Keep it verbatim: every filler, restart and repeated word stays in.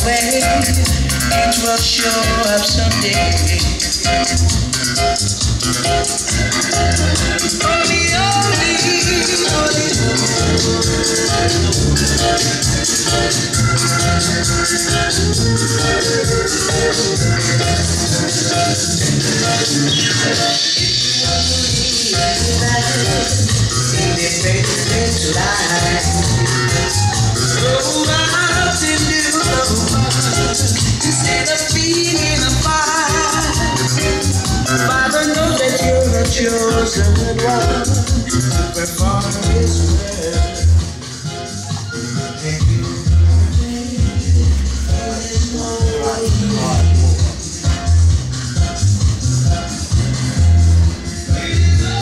way, it will show up someday. Only, only, only. In the faceless light, go out into the world instead of being in a fight. Father knows that you're the chosen one to perform His will.